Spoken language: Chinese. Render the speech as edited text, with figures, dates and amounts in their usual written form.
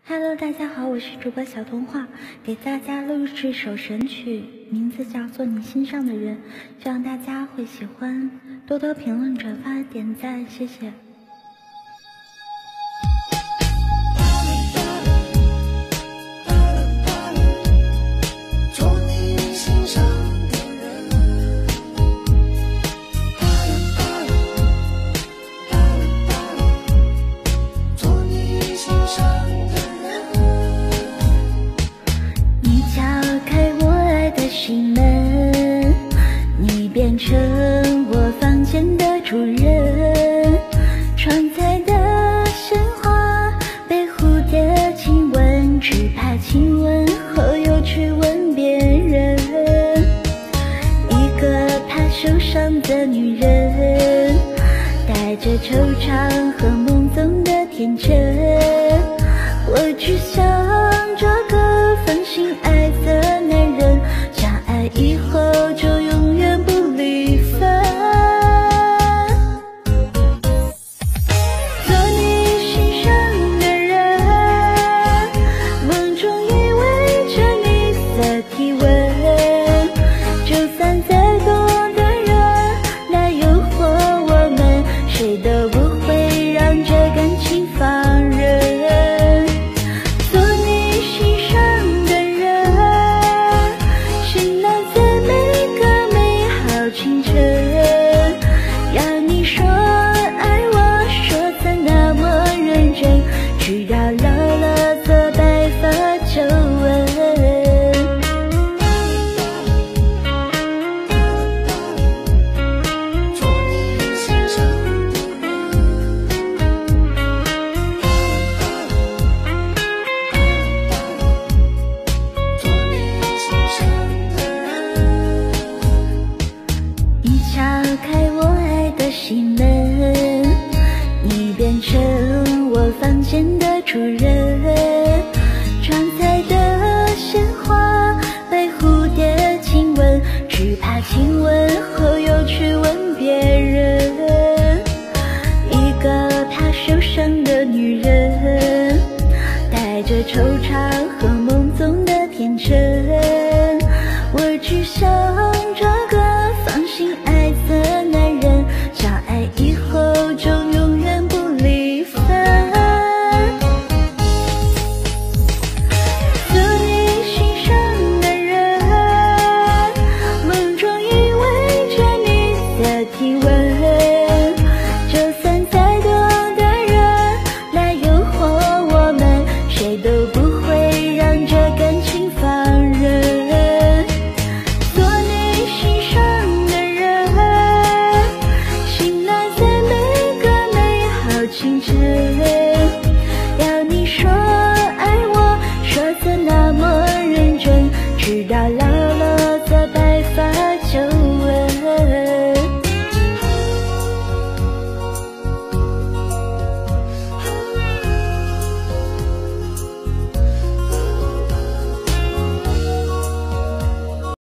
Hello， 大家好，我是主播小童话，给大家录制首神曲，名字叫做《你心上的人》，希望大家会喜欢，多多评论、转发、点赞，谢谢。心门，你变成我房间的主人，窗台的鲜花被蝴蝶亲吻，只怕亲吻后又去吻别人。一个怕受伤的女人，带着惆怅和懵懂的天真，我只想这个放心爱的男人，以后就永远不离分。做你心上的人，梦中依偎着你的体温，就算再多的人来诱惑我们，谁都不会让这感情放任。做你心上的人，清晨，让你说爱我，说得那么认真，直到老了做白发皱纹。敲开我爱的心门，你变成我房间的主人，窗台的鲜花被蝴蝶亲吻，只怕亲吻后又去吻别人。一个怕受伤的女人，带着惆怅和懵懂的天真，我只想这个放心爱的男人，相爱以后就永远不离分。做你心上的人，梦中依偎着你的体温，就算再多的人来诱惑我们，谁都不